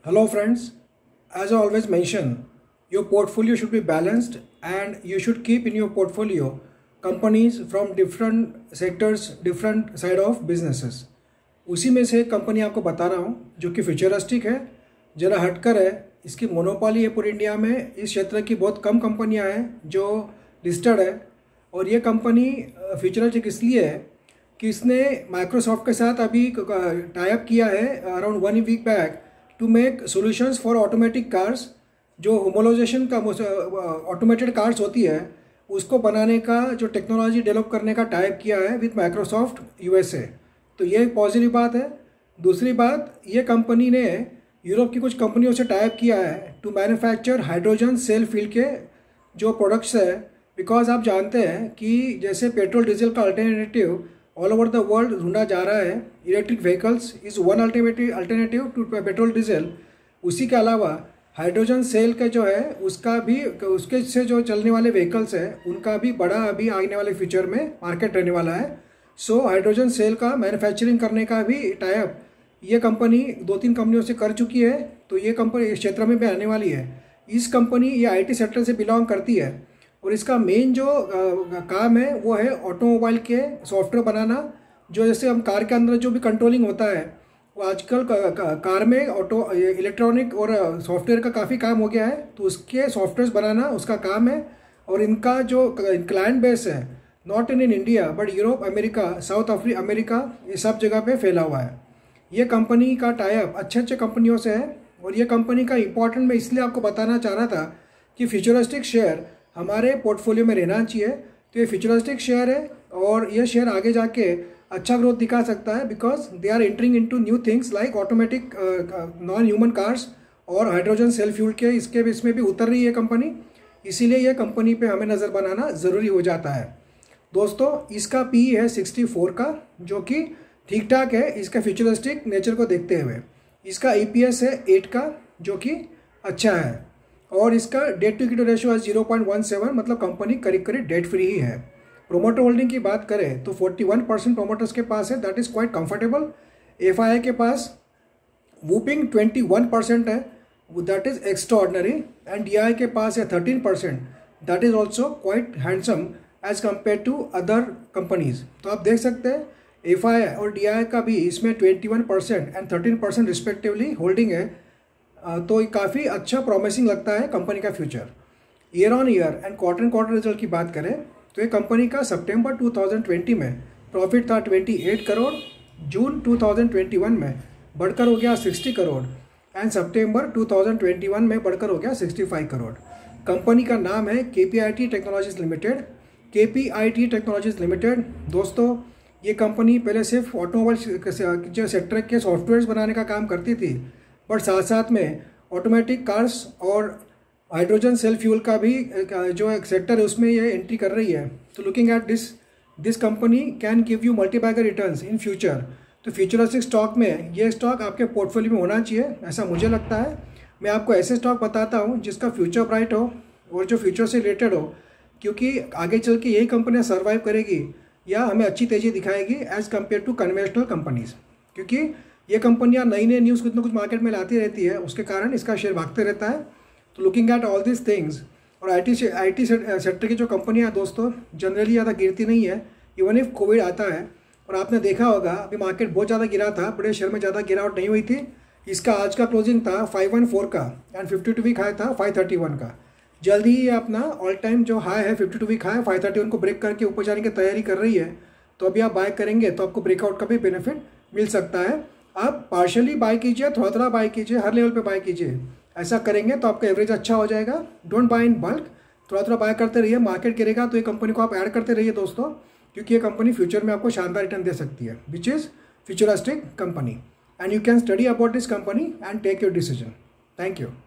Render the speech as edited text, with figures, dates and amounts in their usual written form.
Hello friends, as I always mention, your portfolio should be balanced and you should keep in your portfolio companies from different sectors, different side of businesses. उसी में से एक company आपको बता रहा हूँ जो कि फ्यूचरिस्टिक है, ज़रा हटकर है, इसकी मोनोपोली है पूरी इंडिया में। इस क्षेत्र की बहुत कम कंपनियाँ हैं जो लिस्टेड है और ये कंपनी फ्यूचरिस्टिक इसलिए है कि इसने माइक्रोसॉफ्ट के साथ अभी टाई अप किया है around 1 week back to make solutions for automatic cars. जो होमोलाइजेशन का ऑटोमेटेड कार्स होती है उसको बनाने का जो टेक्नोलॉजी डेवलप करने का टाई अप किया है विथ माइक्रोसॉफ्ट यूएसए। तो ये एक पॉजिटिव बात है। दूसरी बात, ये कंपनी ने यूरोप की कुछ कंपनियों से टाई अप किया है to manufacture hydrogen cell field के जो प्रोडक्ट्स है। बिकॉज आप जानते हैं कि जैसे पेट्रोल डीजल का alternative all over the world ढूंढा जा रहा है, electric vehicles is one alternative to petrol diesel. उसी के अलावा हाइड्रोजन सेल का जो है उसका भी, उसके से जो चलने वाले व्हीकल्स हैं उनका भी बड़ा अभी आने वाले फ्यूचर में मार्केट रहने वाला है। सो हाइड्रोजन सेल का मैन्युफैक्चरिंग करने का भी टाई अप ये कंपनी 2-3 कंपनियों से कर चुकी है। तो ये कंपनी इस क्षेत्र में भी आने वाली है। इस कंपनी ये आईटी सेक्टर से बिलोंग करती है और इसका मेन जो काम है वो है ऑटोमोबाइल के सॉफ्टवेयर बनाना। जो जैसे हम कार के अंदर जो भी कंट्रोलिंग होता है वो आजकल कार में ऑटो इलेक्ट्रॉनिक और सॉफ्टवेयर का काफ़ी काम हो गया है, तो उसके सॉफ्टवेयर बनाना उसका काम है। और इनका जो क्लाइंट बेस है not in India but Europe, America, South America, ये सब जगह पे फैला हुआ है। ये कंपनी का टाई अप अच्छे कंपनियों से है और ये कंपनी का इंपॉर्टेंट मैं इसलिए आपको बताना चाह रहा था कि फ्यूचरिस्टिक शेयर हमारे पोर्टफोलियो में रहना चाहिए। तो ये फ्यूचरिस्टिक शेयर है और ये शेयर आगे जाके अच्छा ग्रोथ दिखा सकता है because they are entering into new things like automatic non human cars और हाइड्रोजन सेल फ्यूल के इसमें भी उतर रही है कंपनी। इसीलिए ये कंपनी पे हमें नज़र बनाना ज़रूरी हो जाता है। दोस्तों, इसका पी है 64 का, जो कि ठीक ठाक है इसका फ्यूचरिस्टिक नेचर को देखते हुए। इसका EPS है 8 का, जो कि अच्छा है। और इसका डेट टू इक्विटी रेशियो है 0.17, मतलब कंपनी करीब करीब डेट फ्री ही है। प्रोमोटर होल्डिंग की बात करें तो 41% प्रोमोटर्स के पास है, that is quite comfortable. FII के पास वूपिंग 21% है, that is extraordinary. And DI के पास है 13%, that is also quite handsome as compare to other companies. तो आप देख सकते हैं FII और DI का भी इसमें 21% एंड 13% रिस्पेक्टिवली होल्डिंग है। तो ये काफ़ी अच्छा प्रॉमिसिंग लगता है कंपनी का future. Year on year and quarter result की बात करें तो ये कंपनी का सितंबर 2020 में प्रॉफिट था 28 करोड़, जून 2021 में बढ़कर हो गया 60 करोड़ एंड सितंबर 2021 में बढ़कर हो गया 65 करोड़। कंपनी का नाम है KPIT technologies limited. KPIT technologies limited दोस्तों, ये कंपनी पहले सिर्फ ऑटोमोबाइल जो सेक्टर के सॉफ्टवेयर बनाने का काम करती थी, बट साथ साथ में ऑटोमेटिक कार्स और हाइड्रोजन सेल फ्यूल का भी जो एक सेक्टर है उसमें ये एंट्री कर रही है। तो looking at this company can give you multibagger returns in future. तो फ्यूचरिस्टिक स्टॉक में ये स्टॉक आपके पोर्टफोलियो में होना चाहिए, ऐसा मुझे लगता है। मैं आपको ऐसे स्टॉक बताता हूँ जिसका फ्यूचर ब्राइट हो और जो फ्यूचर से रिलेटेड हो, क्योंकि आगे चल के यही कंपनियाँ सर्वाइव करेगी या हमें अच्छी तेज़ी दिखाएगी as compare to conventional companies. क्योंकि ये कंपनियां नई न्यूज़ कुछ ना कुछ मार्केट में लाती रहती है, उसके कारण इसका शेयर भागते रहता है। तो looking at all this things, और IT सेक्टर की जो कंपनियां दोस्तों जनरली ज़्यादा गिरती नहीं है इवन इफ कोविड आता है। और आपने देखा होगा अभी मार्केट बहुत ज़्यादा गिरा था, बड़े शेयर में ज़्यादा गिरावट नहीं हुई थी। इसका आज का क्लोजिंग था 514 का एंड 52 वीक हाई था 531 का। जल्दी ही अपना ऑल टाइम जो हाई है 52 वीक हाई 531 को ब्रेक करके ऊपर जाने की तैयारी कर रही है। तो अभी आप बाय करेंगे तो आपको ब्रेकआउट का भी बेनिफिट मिल सकता है। आप पार्शियली बाय कीजिए, थोड़ा थोड़ा बाय कीजिए, हर लेवल पे बाय कीजिए। ऐसा करेंगे तो आपका एवरेज अच्छा हो जाएगा। डोंट बाय इन बल्क, थोड़ा थोड़ा बाय करते रहिए। मार्केट गिरेगा तो ये कंपनी को आप ऐड करते रहिए दोस्तों, क्योंकि ये कंपनी फ्यूचर में आपको शानदार रिटर्न दे सकती है, which is futuristic company. And you can study about this company and take your decision. Thank you.